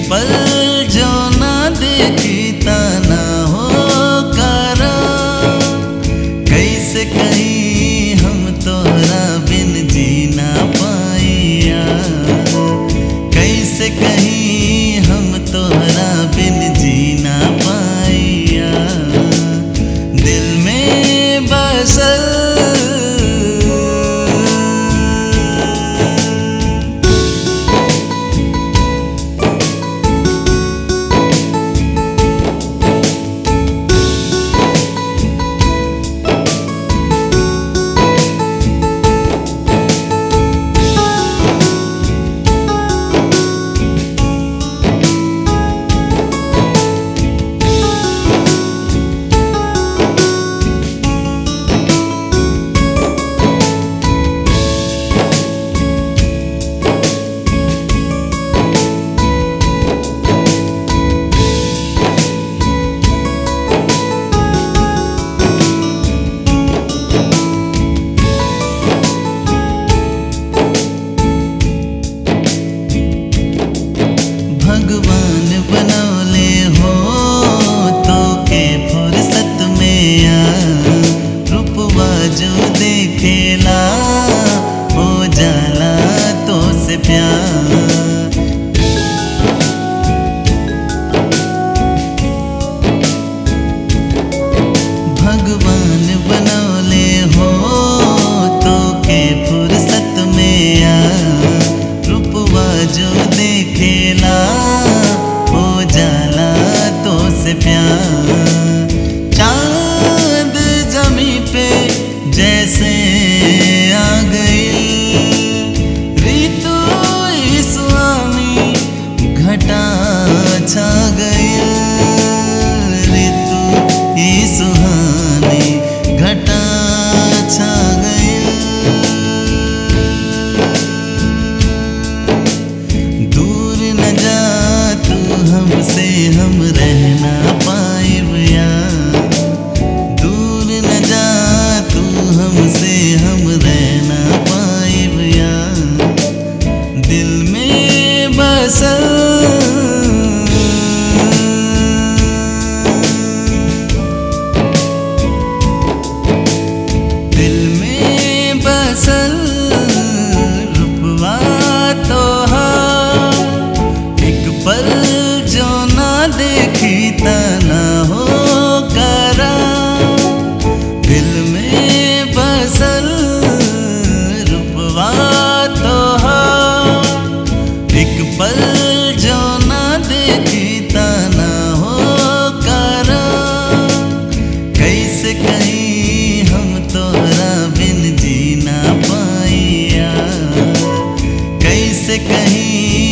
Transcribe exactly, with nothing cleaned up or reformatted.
पल जो ना देखी ता ना हो करा। कैसे कहीं हम तोहरा बिन जीना पाइया, कैसे कहीं हम तोहरा बिन जीना पाइया। दिल में बसल भगवान बनौले हो तो के फुर्सत में आ। रूपवा जो देखेला हो जाला तो से प्यार। भगवान बनौले हो तो के फुर्सत में आ। रूपवा जो देखेला हो जाला तो से प्यार। चांद जमी पे जैसे आ गई, ऋतु स्वामी घटा छा गई। ऋतु सुहानी घटा छा गई। दूर न जा तू हमसे हम रह ना पाइब यार। दूर न जा तू हमसे हम रह ना पाइब यार। दिल में बसल दिल में बसल रूपवा तो एक पल जो ना देखी ता ना हो करा। दिल में बसल रूपवा तो एक पल जो ना देखी ता ना हो करा। कैसे कहीं हम तोहरा बिन जीना पाइया, कैसे कहीं